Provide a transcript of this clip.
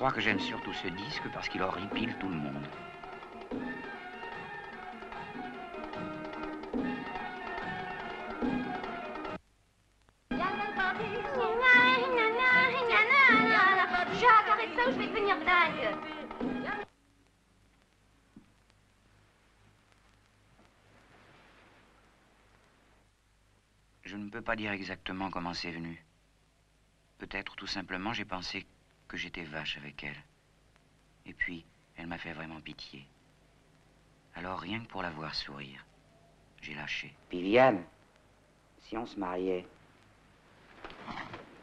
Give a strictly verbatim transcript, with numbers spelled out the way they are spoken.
crois que j'aime surtout ce disque parce qu'il horripile tout le monde. Jacques, arrête ça ou je vais devenir dingue. Je ne peux pas dire exactement comment c'est venu. Peut-être tout simplement j'ai pensé que j'étais vache avec elle. Et puis, elle m'a fait vraiment pitié. Alors rien que pour la voir sourire, j'ai lâché. Viviane, si on se mariait.